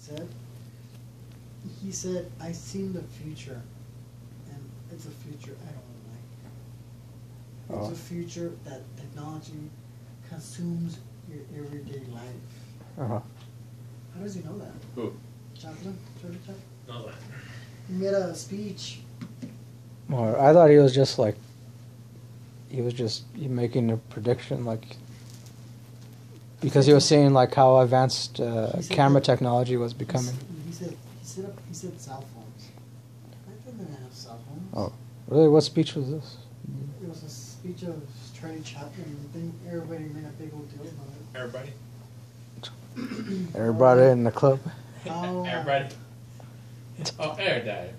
said. He said, "I seen the future, and it's a future I don't like. It's a future that technology consumes your everyday life." Uh-huh. How does he know that? Who? Chaplin? Charlie Chaplin? No, that. He made a speech. Well, I thought he was just like, making a prediction, like, because he was saying like how advanced camera technology was becoming. He said cell phones. I think they're gonna have cell phones. Oh, really? What speech was this? It was a speech of Charlie Chaplin. I think everybody made a big old deal about it. Everybody? Everybody in the club? How, Everybody? Oh, everybody.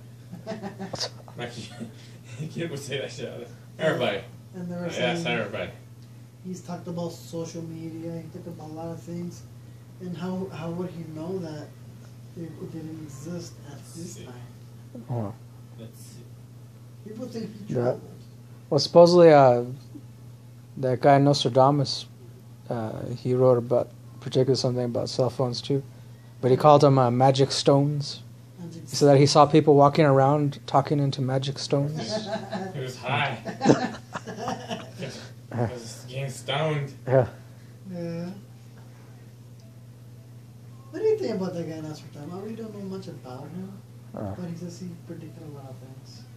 My kid would say that shit. Everybody. And they were Yes, saying everybody. he's talked about social media. He talked about a lot of things. And how would he know that it didn't exist at this time? Oh. Let's see. People think he Yeah. traveled. Well, supposedly that guy Nostradamus, he wrote about particularly something about cell phones too, but he called them magic stones. He said that he saw people walking around talking into magic stones. He was high. He was getting stoned. Yeah. Yeah. What do you think about that guy Nostradamus? I really don't know much about him, but he says he predicted a lot of things.